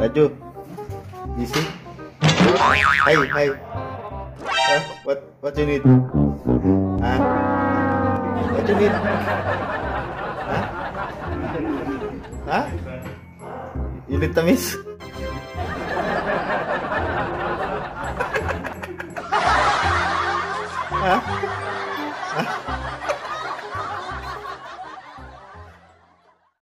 Raju, busy? Hi, hi. What you need? Huh? What you need? Huh? Huh? You need tamis? Huh?